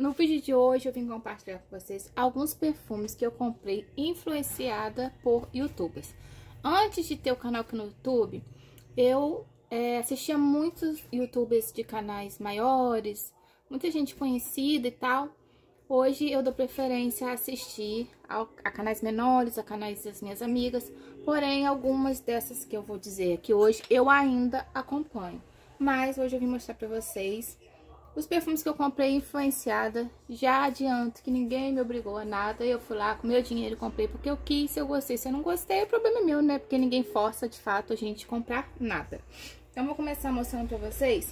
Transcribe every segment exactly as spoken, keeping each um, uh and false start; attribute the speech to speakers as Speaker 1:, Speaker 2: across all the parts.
Speaker 1: No vídeo de hoje eu vim compartilhar com vocês alguns perfumes que eu comprei influenciada por youtubers. Antes de ter o canal aqui no YouTube, eu é, assistia muitos youtubers de canais maiores, muita gente conhecida e tal. Hoje eu dou preferência a assistir a, a canais menores, a canais das minhas amigas, porém algumas dessas que eu vou dizer aqui hoje eu ainda acompanho. Mas hoje eu vim mostrar pra vocês os perfumes que eu comprei influenciada. Já adianto que ninguém me obrigou a nada, eu fui lá com meu dinheiro e comprei porque eu quis. Se eu gostei, se eu não gostei, é problema meu, né? Porque ninguém força de fato a gente comprar nada. Então vou começar mostrando pra vocês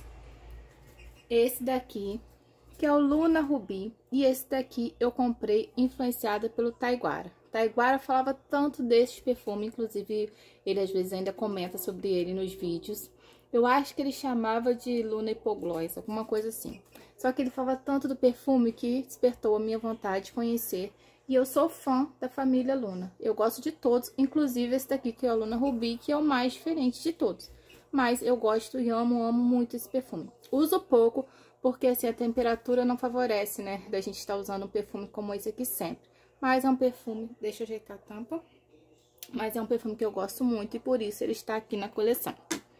Speaker 1: esse daqui, que é o Luna Ruby, e esse daqui eu comprei influenciada pelo Taiguara. Taiguara falava tanto desse perfume, inclusive ele às vezes ainda comenta sobre ele nos vídeos. Eu acho que ele chamava de Luna Hipoglós, alguma coisa assim. Só que ele falava tanto do perfume que despertou a minha vontade de conhecer. E eu sou fã da família Luna. Eu gosto de todos, inclusive esse daqui que é o Luna Ruby, que é o mais diferente de todos. Mas eu gosto e amo, amo muito esse perfume. Uso pouco, porque assim a temperatura não favorece, né, da gente estar usando um perfume como esse aqui sempre. Mas é um perfume, deixa eu ajeitar a tampa. Mas é um perfume que eu gosto muito e por isso ele está aqui na coleção.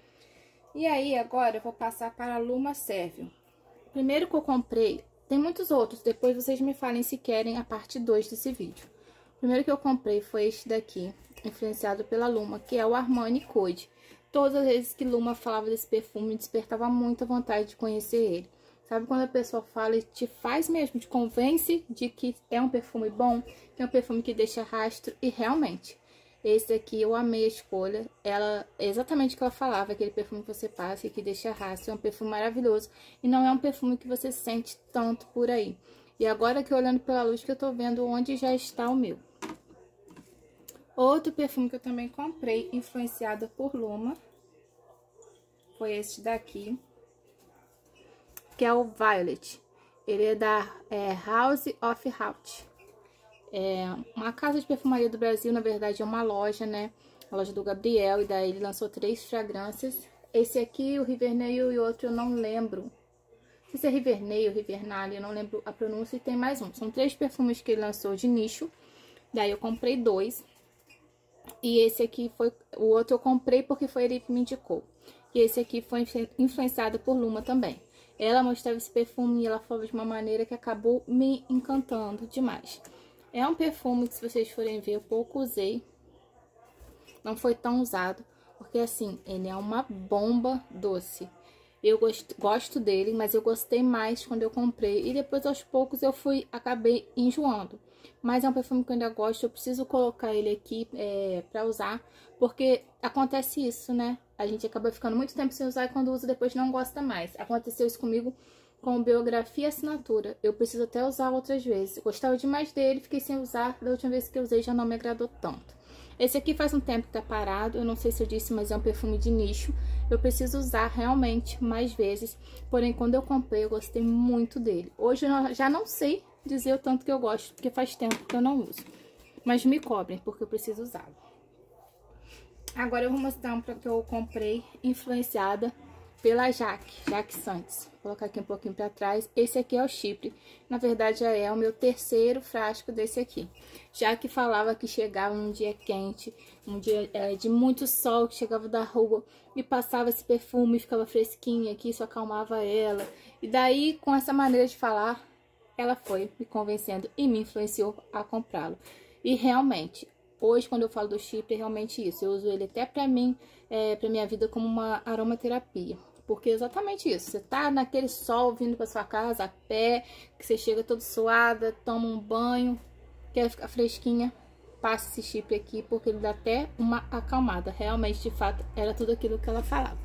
Speaker 1: E aí, agora eu vou passar para a Luma Servio. Primeiro que eu comprei, tem muitos outros, depois vocês me falem se querem a parte dois desse vídeo. O primeiro que eu comprei foi este daqui, influenciado pela Luma, que é o Armani Code. Todas as vezes que Luma falava desse perfume, me despertava muita vontade de conhecer ele. Sabe quando a pessoa fala e te faz mesmo, te convence de que é um perfume bom, que é um perfume que deixa rastro, e realmente... Esse aqui eu amei a escolha, ela é exatamente o que ela falava, aquele perfume que você passa e que deixa rastro, é um perfume maravilhoso e não é um perfume que você sente tanto por aí. E agora que olhando pela luz que eu tô vendo onde já está o meu. Outro perfume que eu também comprei, influenciada por Luma, foi esse daqui, que é o Violet. Ele é da é, House of Haute. É uma casa de perfumaria do Brasil, na verdade é uma loja, né? A loja do Gabriel, e daí ele lançou três fragrâncias. Esse aqui, o Rivernail, e outro eu não lembro. Não sei se é Rivernail, Rivernale, eu não lembro a pronúncia, e tem mais um. São três perfumes que ele lançou de nicho. Daí eu comprei dois. E esse aqui foi... O outro eu comprei porque foi ele que me indicou. E esse aqui foi influenciado por Luma também. Ela mostrava esse perfume e ela falava de uma maneira que acabou me encantando demais. É um perfume que, se vocês forem ver, eu pouco usei. Não foi tão usado, porque assim, ele é uma bomba doce. Eu gosto, gosto dele, mas eu gostei mais quando eu comprei. E depois, aos poucos, eu fui, acabei enjoando. Mas é um perfume que eu ainda gosto, eu preciso colocar ele aqui é, pra usar. Porque acontece isso, né? A gente acaba ficando muito tempo sem usar e quando usa depois não gosta mais. Aconteceu isso comigo com Biografia e Assinatura. Eu preciso até usar outras vezes. Eu gostava demais dele, fiquei sem usar. Da última vez que eu usei já não me agradou tanto. Esse aqui faz um tempo que tá parado. Eu não sei se eu disse, mas é um perfume de nicho. Eu preciso usar realmente mais vezes. Porém, quando eu comprei, eu gostei muito dele. Hoje eu já não sei dizer o tanto que eu gosto, porque faz tempo que eu não uso. Mas me cobrem, porque eu preciso usá-lo. Agora eu vou mostrar um que eu comprei influenciada pela Jaque, Jaque Santos. Vou colocar aqui um pouquinho pra trás. Esse aqui é o Chipre. Na verdade, já é o meu terceiro frasco desse aqui. Jaque falava que chegava num dia quente, um dia é, de muito sol, que chegava da rua e passava esse perfume, ficava fresquinha aqui, isso acalmava ela. E daí, com essa maneira de falar, ela foi me convencendo e me influenciou a comprá-lo. E realmente... Hoje, quando eu falo do Chipre, é realmente isso. Eu uso ele até pra mim, é, pra minha vida, como uma aromaterapia. Porque é exatamente isso. Você tá naquele sol vindo pra sua casa a pé, que você chega toda suada, toma um banho, quer ficar fresquinha, passe esse Chipre aqui, porque ele dá até uma acalmada. Realmente, de fato, era tudo aquilo que ela falava.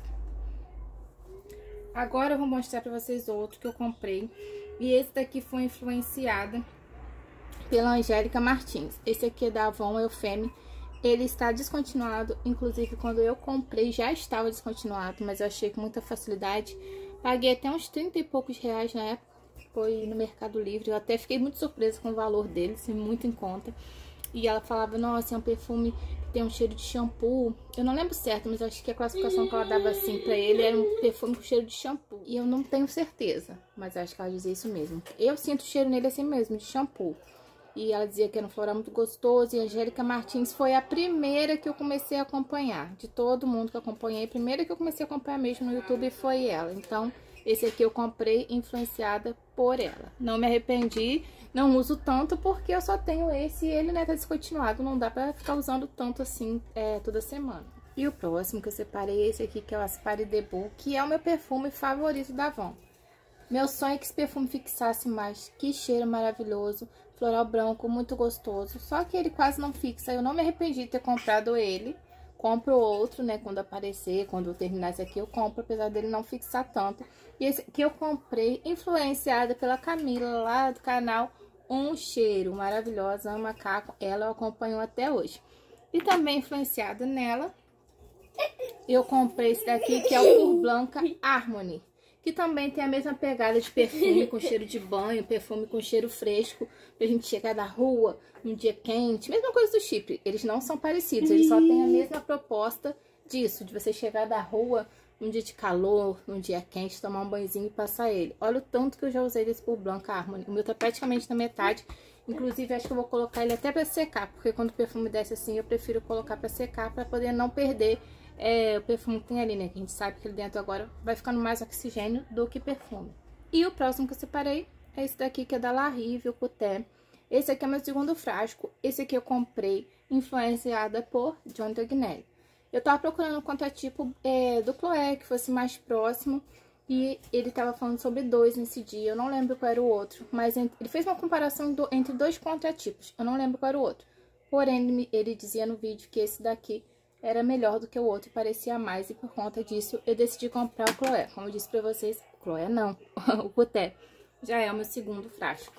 Speaker 1: Agora eu vou mostrar pra vocês outro que eu comprei. E esse daqui foi influenciada pela Angélica Martins. Esse aqui é da Avon Eufeme. Ele está descontinuado, inclusive quando eu comprei já estava descontinuado, mas eu achei com muita facilidade. Paguei até uns trinta e poucos reais na época, foi no Mercado Livre. Eu até fiquei muito surpresa com o valor dele, assim, muito em conta. E ela falava, nossa, é um perfume que tem um cheiro de shampoo. Eu não lembro certo, mas acho que a classificação que ela dava assim pra ele era um perfume com cheiro de shampoo. E eu não tenho certeza. mas acho que ela dizia isso mesmo. Eu sinto o cheiro nele assim mesmo, de shampoo. E ela dizia que era um floral muito gostoso. E a Angélica Martins foi a primeira que eu comecei a acompanhar. De todo mundo que eu acompanhei, a primeira que eu comecei a acompanhar mesmo no YouTube foi ela. Então, esse aqui eu comprei influenciada por ela. Não me arrependi, não uso tanto porque eu só tenho esse e ele, né, tá descontinuado. Não dá pra ficar usando tanto assim é, toda semana. E o próximo que eu separei é esse aqui, que é o Aspari Debut, que é o meu perfume favorito da Avon. Meu sonho é que esse perfume fixasse mais. Que cheiro maravilhoso. Floral branco, muito gostoso. Só que ele quase não fixa. Eu não me arrependi de ter comprado ele. Compro outro, né? Quando aparecer, quando eu terminar esse aqui, eu compro. Apesar dele não fixar tanto. E esse aqui eu comprei, influenciada pela Camila, lá do canal Um Cheiro. Maravilhosa, ama macaco. Ela eu acompanho até hoje. E também influenciada nela, eu comprei esse daqui, que é o Pur Blanca Harmony. Que também tem a mesma pegada de perfume com cheiro de banho, perfume com cheiro fresco, pra gente chegar da rua num dia quente. Mesma coisa do Chipre, eles não são parecidos, eles só têm a mesma proposta disso, de você chegar da rua num dia de calor, num dia quente, tomar um banhozinho e passar ele. Olha o tanto que eu já usei desse Pur Blanca Harmony. O meu tá praticamente na metade, inclusive acho que eu vou colocar ele até pra secar, porque quando o perfume desce assim, eu prefiro colocar pra secar, pra poder não perder É, o perfume que tem ali, né? Que a gente sabe que ali dentro agora vai ficando mais oxigênio do que perfume. E o próximo que eu separei é esse daqui, que é da La Rive, o Couté. Esse aqui é meu segundo frasco. Esse aqui eu comprei influenciada por John Dagnelli. Eu tava procurando um contratipo é, do Chloé, que fosse mais próximo. E ele tava falando sobre dois nesse dia. Eu não lembro qual era o outro. Mas ele fez uma comparação do, entre dois contratipos. Eu não lembro qual era o outro. Porém, ele, ele dizia no vídeo que esse daqui era melhor do que o outro e parecia mais, e por conta disso eu decidi comprar o Chloé. Como eu disse pra vocês, o Chloé não, o Couté já é o meu segundo frasco.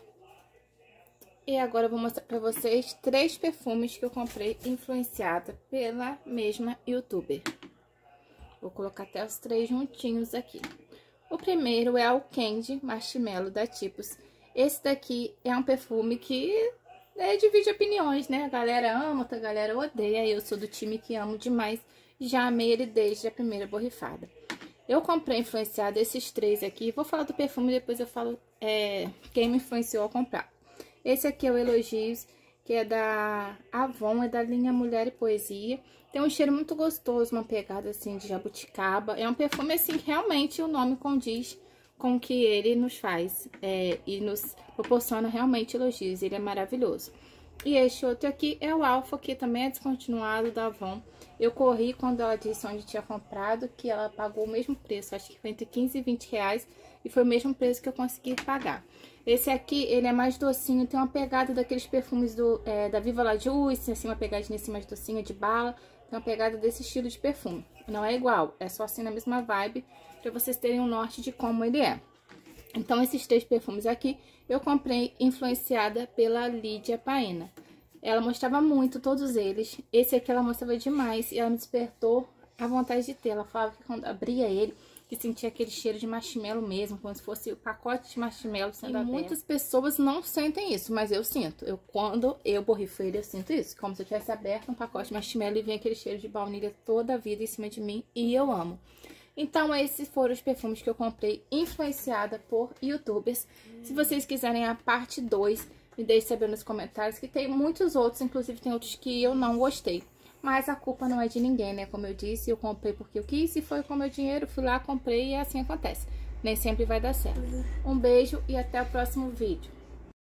Speaker 1: E agora eu vou mostrar pra vocês três perfumes que eu comprei influenciada pela mesma youtuber. Vou colocar até os três juntinhos aqui. O primeiro é o Candy Marshmallow da Tipos. Esse daqui é um perfume que É, divide opiniões, né? A galera ama, outra galera odeia. Eu sou do time que amo demais. Já amei ele desde a primeira borrifada. Eu comprei influenciado esses três aqui. Vou falar do perfume e depois eu falo é, quem me influenciou a comprar. Esse aqui é o Elogios, que é da Avon, é da linha Mulher e Poesia. Tem um cheiro muito gostoso, uma pegada assim de jabuticaba. É um perfume assim que realmente o nome condiz com o que ele nos faz é, e nos proporciona realmente elogios. Ele é maravilhoso. E este outro aqui é o Alpha, que também é descontinuado da Avon. Eu corri quando ela disse onde tinha comprado, que ela pagou o mesmo preço, acho que foi entre quinze e vinte reais, e foi o mesmo preço que eu consegui pagar. Esse aqui, ele é mais docinho, tem uma pegada daqueles perfumes do, é, da Viva La Juice, assim, uma pegadinha assim mais docinha de bala, tem uma pegada desse estilo de perfume. Não é igual, é só assim na mesma vibe, para vocês terem um norte de como ele é. Então, esses três perfumes aqui, eu comprei influenciada pela Lídia Paena. Ela mostrava muito todos eles. Esse aqui ela mostrava demais e ela me despertou a vontade de ter. Ela falava que quando abria ele, que sentia aquele cheiro de marshmallow mesmo, como se fosse o pacote de marshmallow sendo aberto. E muitas pessoas não sentem isso, mas eu sinto. Eu, quando eu borrifo ele, eu sinto isso. Como se eu tivesse aberto um pacote de marshmallow e vem aquele cheiro de baunilha toda a vida em cima de mim, e eu amo. Então, esses foram os perfumes que eu comprei influenciada por youtubers. Se vocês quiserem a parte dois, me deixe saber nos comentários, que tem muitos outros, inclusive tem outros que eu não gostei. Mas a culpa não é de ninguém, né? Como eu disse, eu comprei porque eu quis e foi com o meu dinheiro, fui lá, comprei e assim acontece. Nem sempre vai dar certo. Um beijo e até o próximo vídeo.